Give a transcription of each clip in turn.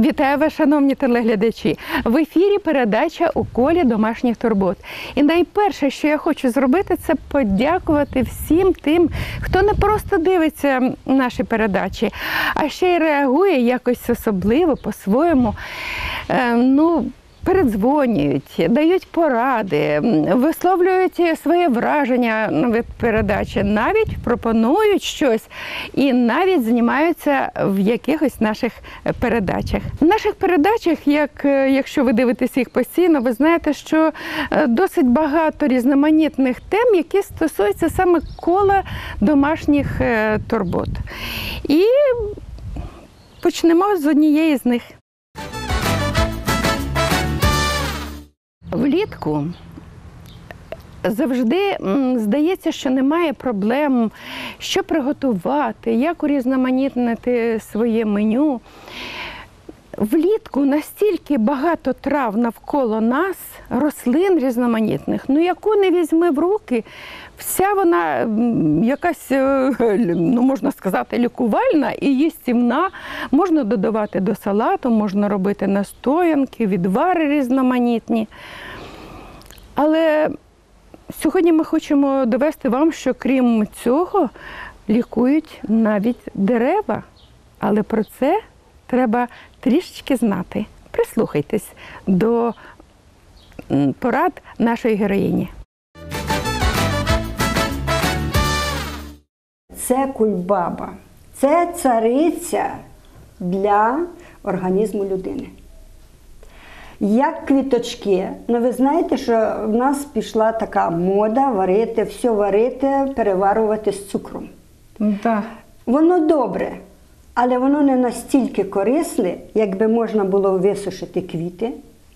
Вітаю вас, шановні телеглядачі! В ефірі передача «У колі домашніх турбот». І найперше, що я хочу зробити, це подякувати всім тим, хто не просто дивиться наші передачі, а ще й реагує якось особливо, по-своєму. Передзвонюють, дають поради, висловлюють своє враження від передачі, навіть пропонують щось і навіть знімаються в якихось наших передачах. В наших передачах, якщо ви дивитесь їх постійно, ви знаєте, що досить багато різноманітних тем, які стосуються саме кола домашніх турбот. І почнемо з однієї з них. Влітку завжди здається, що немає проблем, що приготувати, як урізноманітнити своє меню. Влітку настільки багато трав навколо нас, рослин різноманітних, яку не візьми в руки, вся вона якась, можна сказати, лікувальна і їстівна. Можна додавати до салату, можна робити настоянки, відвари різноманітні. Але сьогодні ми хочемо довести вам, що крім цього лікують навіть дерева. Але про це треба трішечки знати. Прислухайтесь до порад нашої героїні. Це кульбаба. Це цариця для організму людини. Як квіточки. Ви знаєте, що в нас пішла така мода варити, все варити, переварювати з цукром. Да. Воно добре, але воно не настільки корисне, якби можна було висушити квіти.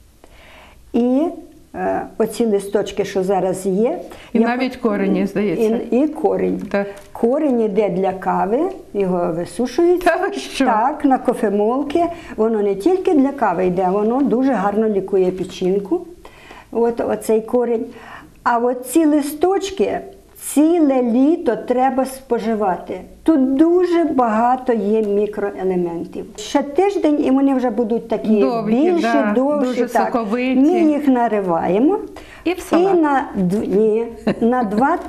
І оці листочки, що зараз є. І навіть корені, здається. І корінь. Так. Корінь йде для кави, його висушують. Так, на кофемолки. Воно не тільки для кави йде, воно дуже гарно лікує печінку. Оцей корінь. А оці листочки ціле літо треба споживати. Тут дуже багато є мікроелементів. Ще тиждень і вони вже будуть такі довші, довші. Дуже соковиті. Ми їх нариваємо. І в салат. І на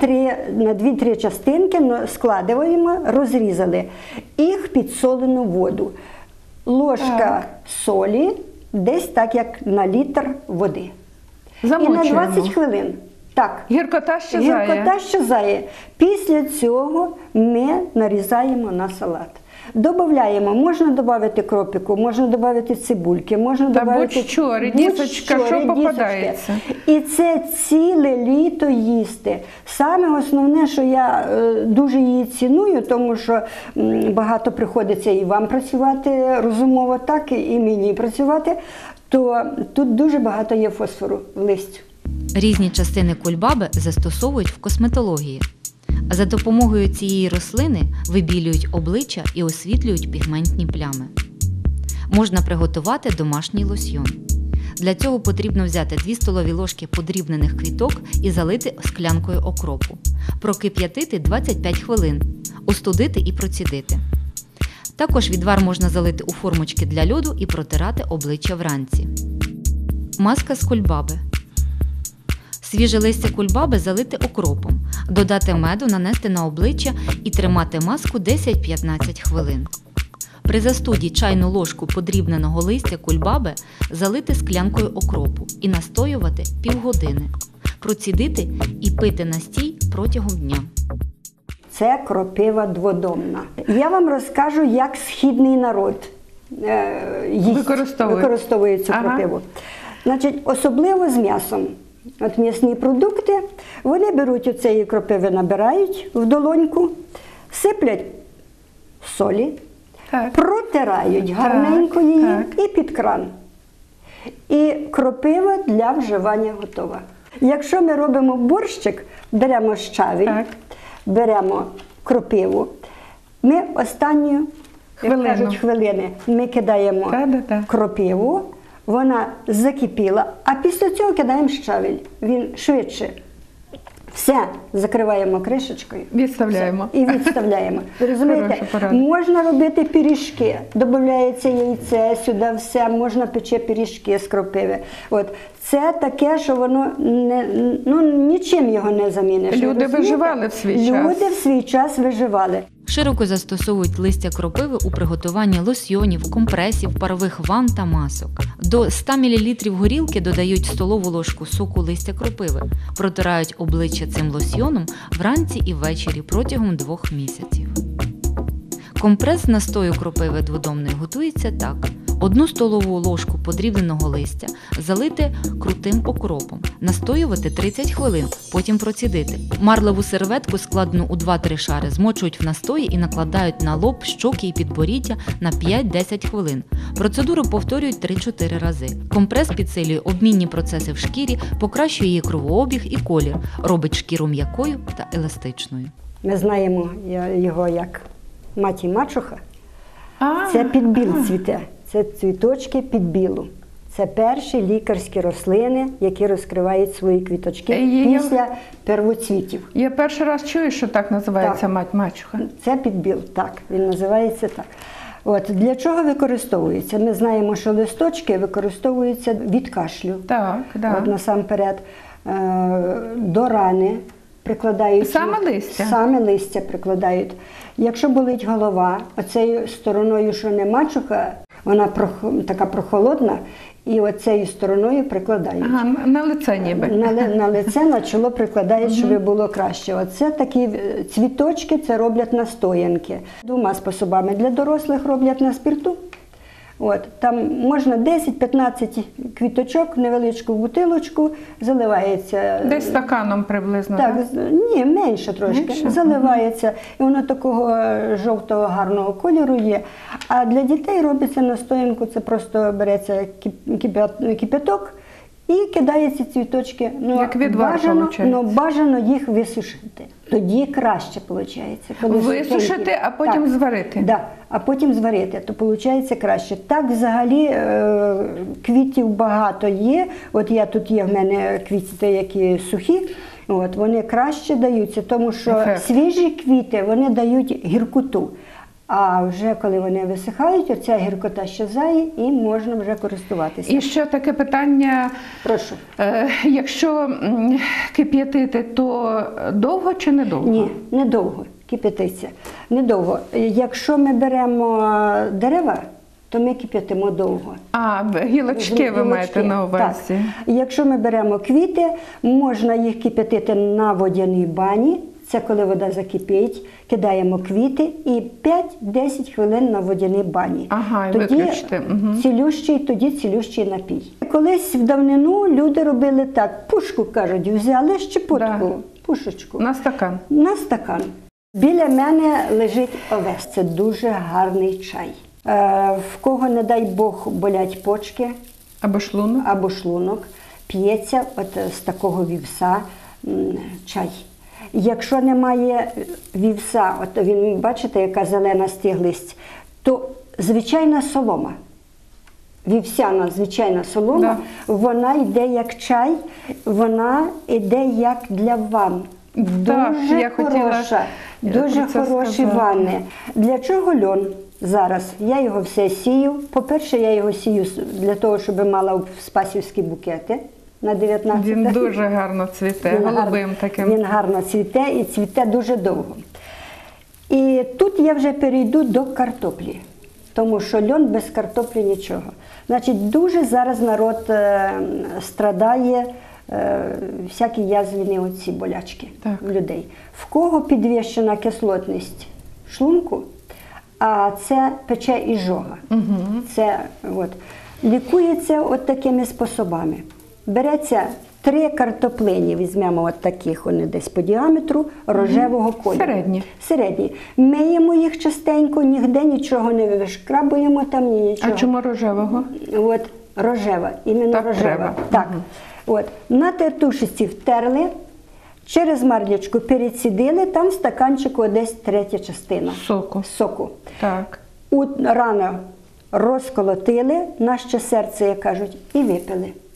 2-3 частинки складаємо, розрізали. Їх підсолену воду. Ложка солі, десь так, як на літр води. Замочуємо. І на 20 хвилин. Так. Гіркота щезає. Гіркота щезає. Після цього ми нарізаємо на салат. Добавляємо, можна додати кропику, можна додати цибульки, можна додати будь-що, редисочка, що попадається. І це ціле літо їсти. Саме основне, що я дуже її ціную, тому що багато приходиться і вам працювати розумово так, і мені працювати, то тут дуже багато є фосфору в листю. Різні частини кульбаби застосовують в косметології. А за допомогою цієї рослини вибілюють обличчя і освітлюють пігментні плями. Можна приготувати домашній лосьйон. Для цього потрібно взяти 2 столові ложки подрібнених квіток і залити склянкою окропу. Прокип'ятити 25 хвилин, остудити і процідити. Також відвар можна залити у формочки для льоду і протирати обличчя вранці. Маска з кульбаби. Свіже листя кульбаби залити окропом, додати меду, нанести на обличчя і тримати маску 10-15 хвилин. При застуді чайну ложку подрібненого листя кульбаби залити склянкою окропу і настоювати півгодини. Процідити і пити настій протягом дня. Це кропива дводомна. Я вам розкажу, як східний народ використовує цю кропиву. Значить, особливо з м'ясом. От м'ясні продукти, вони беруть оцеї кропиви, набирають в долоньку, сиплять солі, протирають гарненько її і під кран. І кропива для вживання готова. Якщо ми робимо борщик, беремо щавель, беремо кропиву, ми останню хвилини ми кидаємо кропиву, вона закипіла, а після цього кидаємо щавель. Він швидше Все, закриваємо кришечкою. Відставляємо. Все, і відставляємо. Ви розумієте, Хороша порада. можна робити пиріжки, додається яйце сюди, все, можна пече пиріжки з кропиви. От. Це таке, що воно нічим його не заміниш. Люди Ви розумієте? виживали в свій час. Люди в свій час виживали. Широко застосовують листя кропиви у приготуванні лосьйонів, компресів, парових ванн та масок. До 100 мл горілки додають столову ложку соку листя кропиви, протирають обличчя цим лосьйоном вранці і ввечері протягом 2 місяців. Компрес з настою кропиви дводомної готується так. 1 столову ложку подрібненого листя залити крутим окропом, настоювати 30 хвилин, потім процідити. Марлеву серветку, складену у 2-3 шари, змочують в настої і накладають на лоб, щоки і підборіддя на 5-10 хвилин. Процедуру повторюють 3-4 рази. Компрес підсилює обмінні процеси в шкірі, покращує її кровообіг і колір, робить шкіру м'якою та еластичною. Ми знаємо його як мать і мачуха. Це підбіл цвіте. Це цвіточки підбілу. Це перші лікарські рослини, які розкривають свої квіточки після первоцвітів. Я перший раз чую, що так називається Так. мать-мачуха. Це підбіл, так, він називається так. От, для чого використовується? Ми знаємо, що листочки використовуються від кашлю. Так, да. От, насамперед, до рани прикладають. Саме листя? Саме листя прикладають. Якщо болить голова, оцею стороною, що не мачуха, вона така прохолодна, і оцею стороною прикладають. Ага, на лице ніби. На лице, на чоло прикладають, щоб було краще. Оце такі цвіточки, це роблять настоянки. 2 способами. Для дорослих роблять на спирту. От, там можна 10-15 квіточок в невеличку бутилочку, заливається. Десь стаканом приблизно, Так, так? ні, менше трошки. Менше? Заливається. І воно такого жовтого гарного кольору є. А для дітей робиться настоянку, це просто береться кипяток і кидається цвіточки. Як відвар, виходить. Бажано їх висушити. Тоді краще виходить. Висушити, а потім зварити? Да, а потім зварити, то виходить краще. Так взагалі квітів багато є. От тут є в мене квіти, які сухі. От, вони краще даються, тому що свіжі квіти вони дають гіркоту. А вже коли вони висихають, оця гіркота щезає і можна вже користуватися. І ще таке питання. Прошу. Якщо кип'ятити, то довго чи недовго? Ні, недовго кип'ятиться. Недовго. Якщо ми беремо дерева, то ми кип'ятимо довго. А, гілочки ви маєте на увазі? Так. Якщо ми беремо квіти, можна їх кип'ятити на водяній бані. Це коли вода закипить, кидаємо квіти і 5-10 хвилин на водяній бані. Ага, і тоді виключити. цілющий напій. Колись в давнину люди робили так, пушку, кажуть, взяли щепотку, пушечку. На стакан. На стакан. Біля мене лежить овес. Це дуже гарний чай. В кого, не дай Бог, болять почки Або шлунок. п'ється з такого вівса чай. Якщо немає вівса, він, бачите, яка зелена стіглість, то звичайна солома. Вівсяна звичайна солома, вона йде як чай, вона йде як для ванн. Дуже хороша, дуже хороші ванни. Для чого льон зараз? Я його все сію. По-перше, я його сію для того, щоб мала спасівські букети. На 19. Він дуже гарно цвіте, голубим таким. Він гарно цвіте і цвіте дуже довго. І тут я вже перейду до картоплі, тому що льон без картоплі нічого. Значить, дуже зараз народ страдає всякі язвені оці болячки в людей. В кого підвищена кислотність шлунку, а це пече ізжога. Це лікується такими способами. Береться 3 картоплині, візьмемо таких, вони десь по діаметру, рожевого кольору. Середні. Миємо їх частенько, ніде нічого не вишкрабуємо, там нічого. А чому рожевого? Рожева, іменно так рожева. Треба. Так. На тертушечці втерли, через марлячку перецідили, там в стаканчику десь 1/3 частина. Соку. Так. Рано розколотили, наше серце, як кажуть, і випили.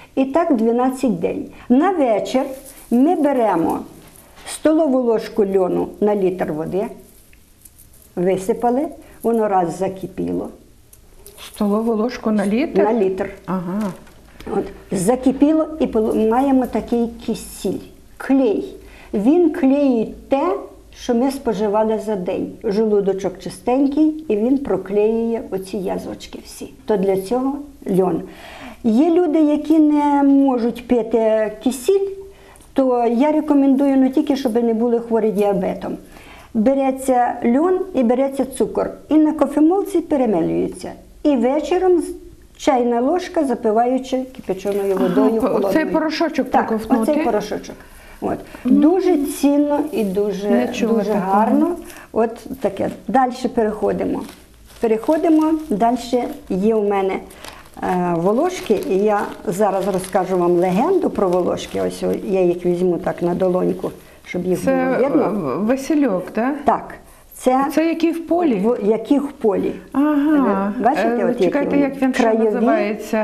І так 12 день. На вечір ми беремо столову ложку льону на літр води, висипали, воно раз закипіло. Столову ложку на літр? На літр. Ага. От, закипіло і маємо такий кисіль, клей. Він клеїть те, що ми споживали за день. Желудочок чистенький, і він проклеює оці язвочки всі. То для цього льон. Є люди, які не можуть пити кисіль, то я рекомендую не тільки, щоб не були хворі діабетом. Береться льон і береться цукор. І на кофемолці перемелюється. І вечором чайна ложка, запиваючи кипяченою водою холодною. Цей порошочок так, проковтнути? оцей порошочок. От. Дуже цінно і дуже гарно. От таке. Далі переходимо. Далі є у мене волошки, і я зараз розкажу вам легенду про волошки. Ось я їх візьму так на долоньку, щоб їх було видно. Це васильок, так? Так. Це які в полі? Які в полі. Ага. Бачите, от чекайте, як він ще називається?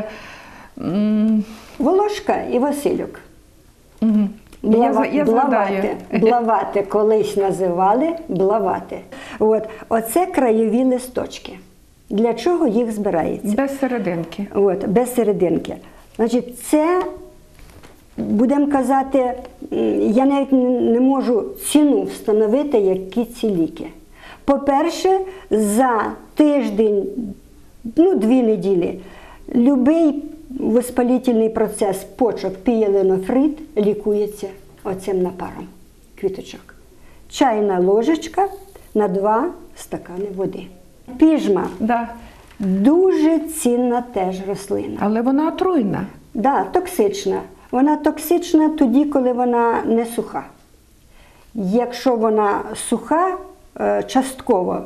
Волошка і васильок. Угу. Блавати колись називали блавати. Оце краєві листочки. Для чого їх збирається? Без серединки. Без серединки. Значить, це, будемо казати, я навіть не можу ціну встановити, які ці ліки. По-перше, за тиждень, 2 неділі, будь-який воспалительний процес почок пієленофрит лікується оцим напаром квіточок. Чайна ложечка на 2 стакани води. Піжма. Да. Дуже цінна теж рослина. Але вона отруйна. Так, токсична. Вона токсична тоді, коли вона не суха. Якщо вона суха, частково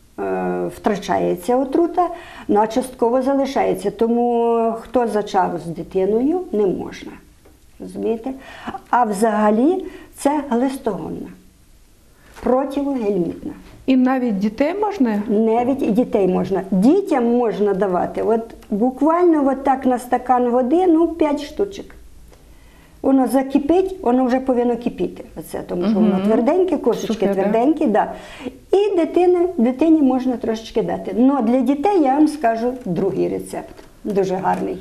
втрачається отрута, а частково залишається. Тому хто зачав з дитиною, не можна. Розумієте? А взагалі це глистогонна, противогельмінтна. І навіть дітей можна? Навіть і дітей можна. Дітям можна давати буквально так на стакан води, 5 штучок. Воно закипить, воно вже повинно кипіти. Тому що воно тверденьке, кошечки тверденькі. Да. І дитині можна трошечки дати. Но для дітей я вам скажу другий рецепт, дуже гарний.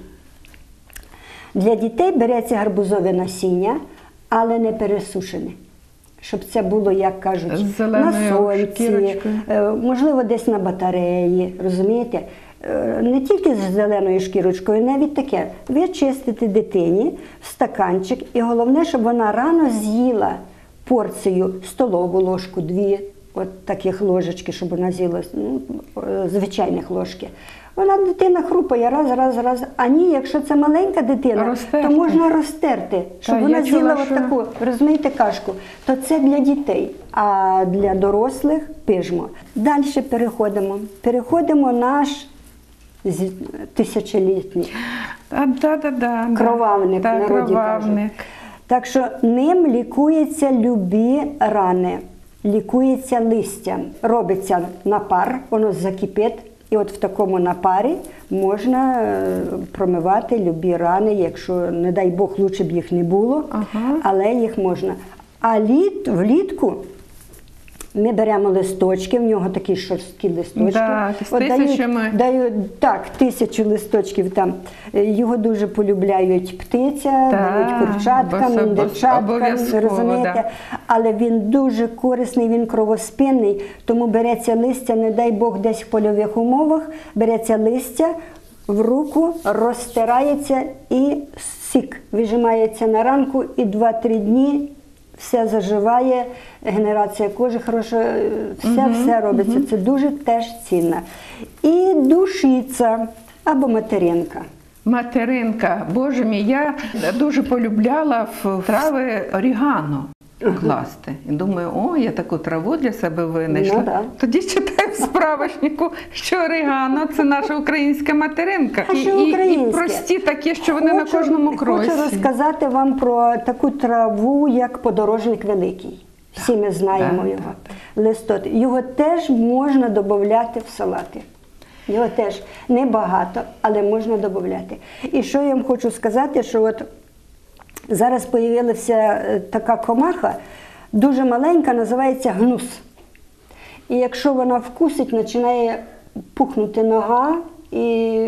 Для дітей береться гарбузове насіння, але не пересушене. Щоб це було, як кажуть, на сонці, можливо, десь на батареї, розумієте? Не тільки з зеленою шкірочкою, навіть таке. Ви чистите дитині в стаканчик, і головне, щоб вона рано з'їла порцію, столову ложку, 2 таких ложечки, щоб вона з'їла, звичайних ложки. Дитина хрупає раз. А ні, якщо це маленька дитина, то можна розтерти, щоб вона з'їла таку, розумієте, кашку. То це для дітей, а для дорослих пижмо. Далі переходимо наш тисячолітній кровавник, в народі кажуть. Так що ним лікуються любі рани, лікується листя. Робиться напар, воно закипить. І в такому напарі можна промивати любі рани, якщо, не дай Бог, лучше б їх не було, але їх можна. А влітку ми беремо листочки, в нього такі шорсткі листочки. Да, дають 1000 листочків там. Його дуже полюбляють птиця, дають курчаткам, індичаткам, розумієте? Да. Але він дуже корисний, він кровоспинний, тому береться листя, не дай Бог, десь в польових умовах, береться листя, в руку розтирається і сік вижимається на ранку, і 2-3 дні все заживає, генерація кожи хороша, все робиться. Це дуже теж цінно. І душиця або материнка. Материнка. Боже мій, я дуже полюбляла в трави орігано класти. І думаю, я таку траву для себе винайшла. Да. Тоді читаю в справочнику, що орігано – це наша українська материнка. І прості такі, що вони на кожному кроці. Хочу розказати вам про таку траву, як подорожник великий. Всі ми знаємо його. Листот. Його теж можна додати в салати. Його теж небагато, але можна додати. І що я вам хочу сказати, що от зараз з'явилася така комаха, дуже маленька, називається гнус. І якщо вона вкусить, починає пухнути нога, і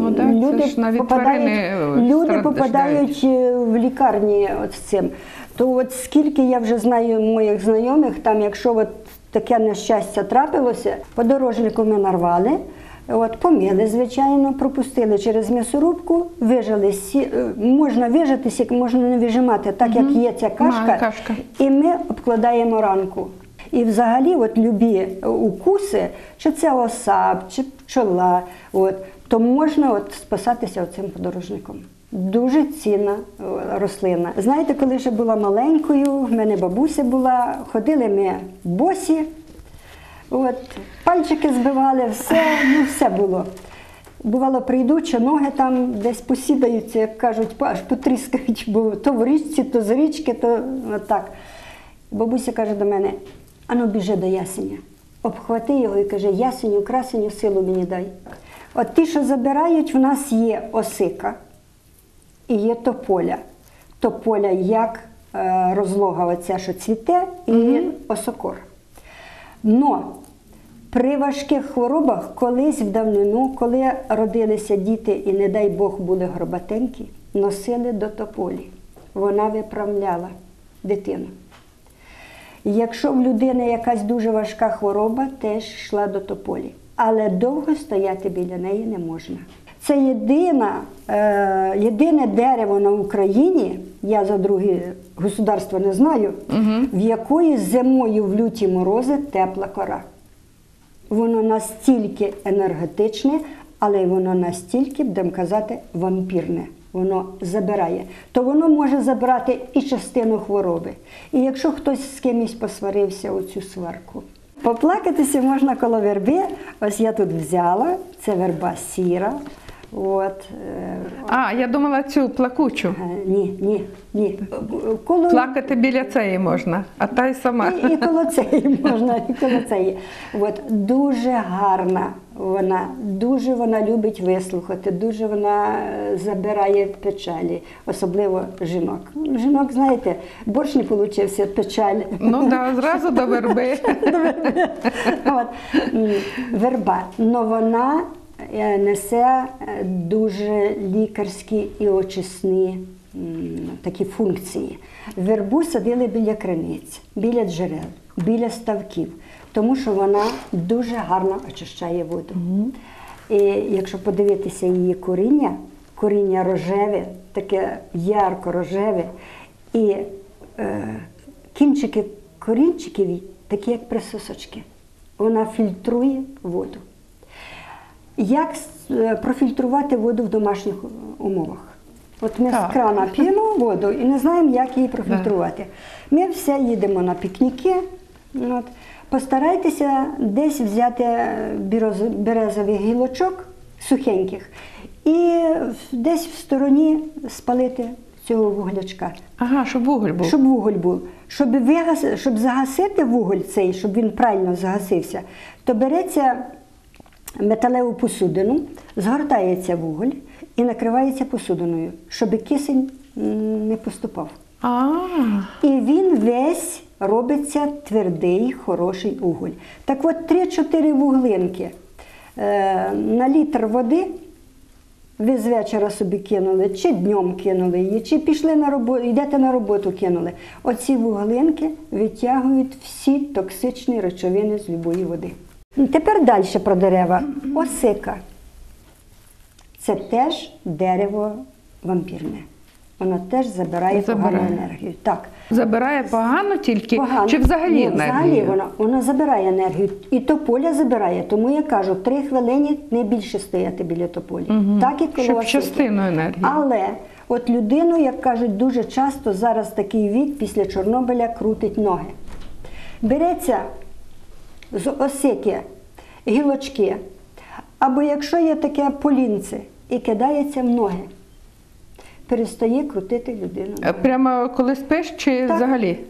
люди попадають в лікарні от з цим. То от скільки я вже знаю моїх знайомих, там якщо от таке нещастя трапилося, подорожнику ми нарвали, от, помили, звичайно, пропустили через м'ясорубку, вижали, можна вижатися, можна не вижимати, так як є ця кашка, і ми обкладаємо ранку. І взагалі от любі укуси, чи це оса, чи пчола, от, то можна от спасатися цим подорожником. Дуже цінна рослина. Знаєте, коли ще була маленькою, в мене бабуся була, ходили ми босі, от, пальчики збивали, все було. Бувало, прийду, чи ноги там десь посідаються, як кажуть, аж потріскають, бо то в річці, то з річки, то так. Бабуся каже до мене: ану, біжи до ясеня, обхвати його і каже: ясеню, красеню, силу мені дай. От ті, що забирають, в нас є осика і є тополя. Тополя як розлога оця, що цвіте, і осокор. Но при важких хворобах колись в давнину, коли родилися діти і, не дай Бог, були горбатенькі, носили до тополі. Вона виправляла дитину. Якщо в людини якась дуже важка хвороба, теж йшла до тополі. Але довго стояти біля неї не можна. Це єдине дерево на Україні, я за другі государства не знаю, в якої зимою в люті морози тепла кора. Воно настільки енергетичне, але воно настільки, будемо казати, вампірне. Воно забирає. То воно може забрати і частину хвороби. І якщо хтось з кимось посварився у цю сварку. Поплакатися можна коло верби. Ось я тут взяла, це верба сіра. От. Я думала цю плакучу. Ні. Плакати біля цієї можна, а та й сама. І коло цієї можна, і коло цієї. От. Дуже гарна вона, дуже вона любить вислухати, дуже вона забирає печалі, особливо жінок. Жінок, знаєте, борщ не получився, печаль. Ну так, зразу до верби. Верба, но вона несе дуже лікарські і очисні такі функції. Вербу садили біля криниць, біля джерел, біля ставків, тому що вона дуже гарно очищає воду. І якщо подивитися її коріння рожеве, таке ярко-рожеве, і кінчики корінчиків такі, як присосочки. Вона фільтрує воду. Як профільтрувати воду в домашніх умовах? От ми з крана п'ємо воду і не знаємо, як її профільтрувати. Ми все їдемо на пікніки. От. Постарайтеся десь взяти березових гілочок сухеньких і десь в стороні спалити цього вуглячка. Ага, щоб вуголь був. Щоб вуголь був. Щоб загасити вуголь цей, щоб він правильно загасився, то береться металеву посудину, згортається вуголь і накривається посудиною, щоб кисень не поступав. І він весь робиться твердий, хороший уголь. Так от 3-4 вуглинки на літр води ви з вечора собі кинули, чи днем кинули її, чи пішли на роботу, йдете на роботу, кинули. Оці вуглинки витягують всі токсичні речовини з любої води. Тепер далі про дерева. Осика. Це теж дерево вампірне. Воно теж забирає погану енергію. Так. Забирає погано тільки? Погано. Чи взагалі енергію? Взагалі воно забирає енергію. І тополя забирає. Тому я кажу, 3 хвилини не більше стояти біля тополі. Так і коло щоб осики. частину енергії. Але от людину, як кажуть, дуже часто зараз такий вік після Чорнобиля крутить ноги. Береться з осики гілочки, або якщо є таке полінце, і кидається в ноги. Перестає крутити людину. Прямо коли спиш чи взагалі?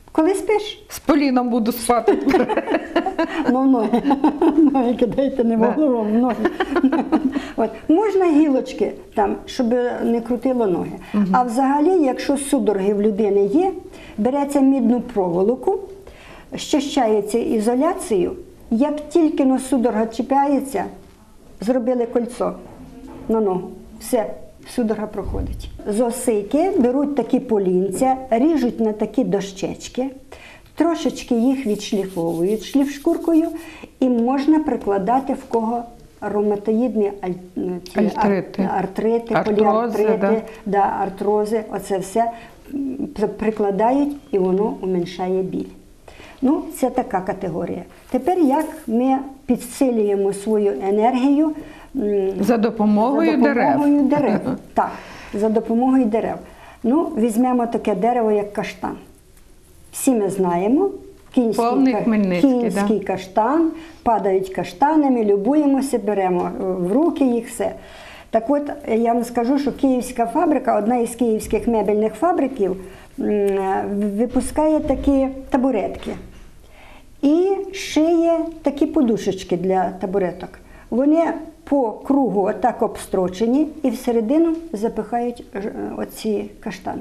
Коли спиш? З Поліном буду спати. Ну, ноги кидайте, не в голову, в ноги. От. Можна гілочки, там, щоб не крутило ноги. А взагалі, якщо судороги в людини є, береться мідну проволоку, щищається ізоляцією, як тільки судорога чіпляється, зробили кольцо на ногу. Все, судорога проходить. З осики беруть такі полінця, ріжуть на такі дощечки, трошечки їх відшліфовують шліфшкуркою і можна прикладати в кого ревматоїдні артрити, поліартрити, артрози, оце все прикладають і воно уменшає біль. Ну, це така категорія. Тепер як ми підсилюємо свою енергію За допомогою дерев. Так, за допомогою дерев. Ну, візьмемо таке дерево, як каштан. Всі ми знаємо, кінський каштан, падають каштани, ми любуємося, беремо в руки їх все. Так от, я вам скажу, що київська фабрика, одна із київських мебельних фабриків, випускає такі табуретки. І шиє такі подушечки для табуреток. Вони по кругу отак обстрочені і всередину запихають оці каштани.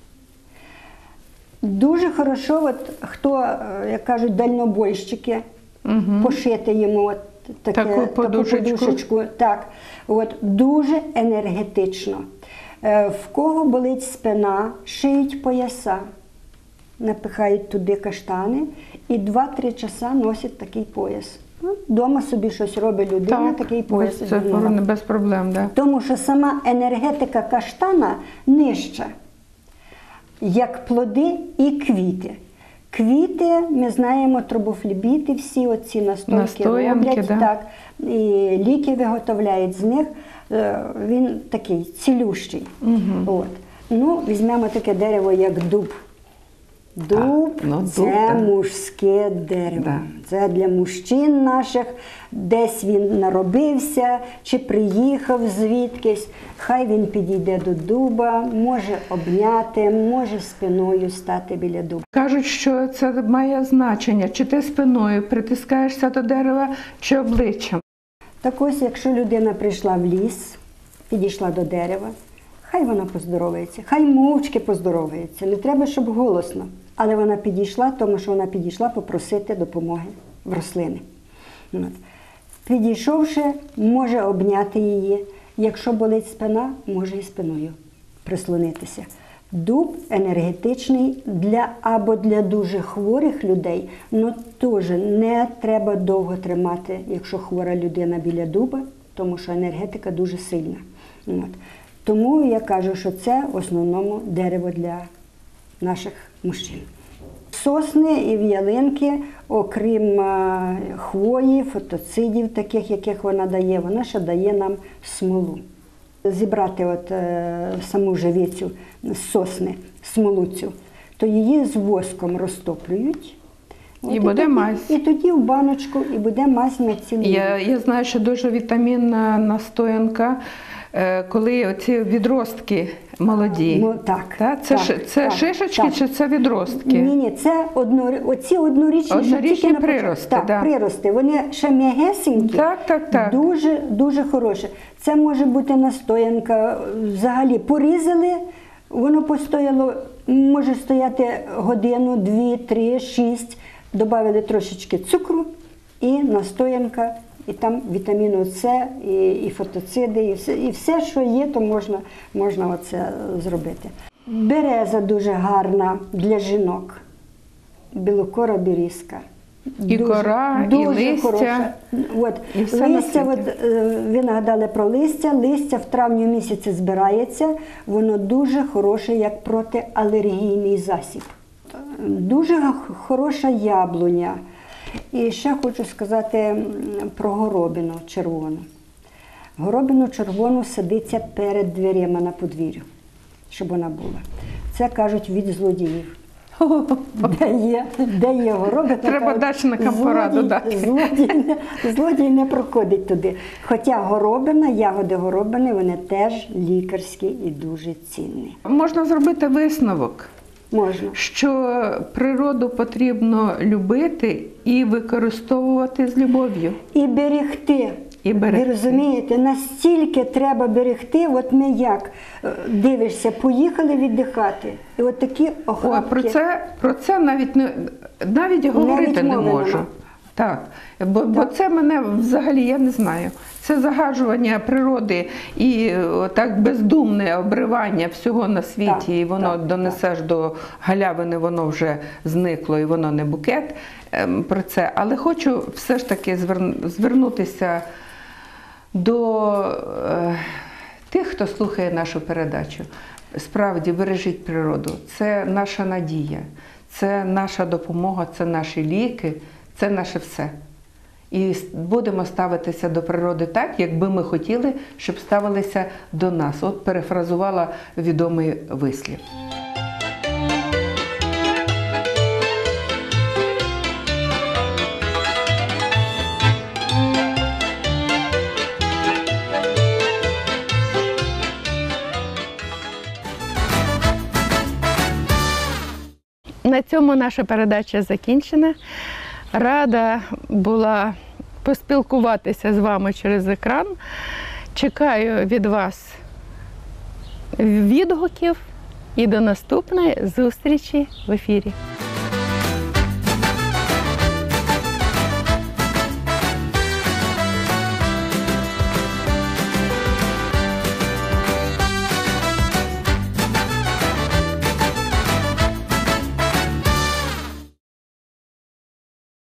Дуже хорошо, от, хто, як кажуть, дальнобойщики, пошити йому таку подушечку. Так, от, дуже енергетично. В кого болить спина, шиють пояса, напихають туди каштани і 2-3 часа носять такий пояс. Дома собі щось робить людина, такий пояс. Це без проблем, да. Тому що сама енергетика каштана нижча, як плоди і квіти. Квіти, ми знаємо, трубофлебіти, всі оці настоянки роблять, да. Так, і ліки виготовляють з них. Він такий цілющий. От. Ну, візьмемо таке дерево, як дуб. Дуб – це мужське дерево. Да. Це для мужчин наших, десь він наробився, чи приїхав звідкись. Хай він підійде до дуба, може обняти, може спиною стати біля дуба. Кажуть, що це має значення, чи ти спиною притискаєшся до дерева, чи обличчям. Так ось, якщо людина прийшла в ліс, підійшла до дерева, хай вона поздоровається, хай мовчки поздоровається, не треба, щоб голосно. Але вона підійшла, тому що вона підійшла попросити допомоги в рослини. От. Підійшовши, може обняти її. Якщо болить спина, може і спиною прислонитися. Дуб енергетичний або для дуже хворих людей, але теж не треба довго тримати, якщо хвора людина біля дуба, тому що енергетика дуже сильна. От. Тому я кажу, що це в основному дерево для наших мужчин. Сосни і ялинки, окрім хвої, фотоцидів, таких, яких вона ще дає нам смолу. Зібрати саму живицю з сосни, смолу цю, то її з воском розтоплюють. І буде мазь. І тоді в баночку, і буде мазь на цілий. Я знаю, що дуже вітамінна настоянка, коли оці відростки молоді. Ну, так. Це шишечки чи це відростки? Ні, це оці однорічні прирости. Прирости. Вони ще м'ягесенькі, дуже, дуже хороші. Це може бути настоянка, взагалі порізали, воно постояло, може стояти годину, 2, 3, 6, додали трошечки цукру і настоянка. І там вітаміну С, і фотоциди, і все, що є, то можна оце зробити. Береза дуже гарна для жінок. Білокора берізка. І кора, і листя. Хороша. І все листя, ви нагадали про листя. Листя в травні місяці збирається. Воно дуже хороше, як протиалергійний засіб. Дуже хороша яблуня. І ще хочу сказати про горобину червону. Горобину червону садиться перед дверима на подвір'ю, щоб вона була. Це, кажуть, від злодіїв. Де є горобина, треба дачника пораду дати. Злодій не проходить туди. Хоча горобина, ягоди горобини, вони теж лікарські і дуже цінні. Можна зробити висновок. Можна. Що природу потрібно любити і використовувати з любов'ю. І берегти. І берегти. Ви розумієте, настільки треба берегти, от ми як дивишся, поїхали віддихати. І от такі охапки. Ой, про це навіть говорити не мови можу. нема. Так, бо це мене взагалі, я не знаю. Це загаджування природи і так бездумне обривання всього на світі, Так, і воно так, донесеш до галявини, воно вже зникло, і воно не букет про це. Але хочу все ж таки звернутися до тих, хто слухає нашу передачу. Справді, бережіть природу. Це наша надія, це наша допомога, це наші ліки, це наше все. І будемо ставитися до природи так, як би ми хотіли, щоб ставилися до нас. От перефразувала відомий вислів. На цьому наша передача закінчена. Рада була поспілкуватися з вами через екран. Чекаю від вас відгуків і до наступної зустрічі в ефірі.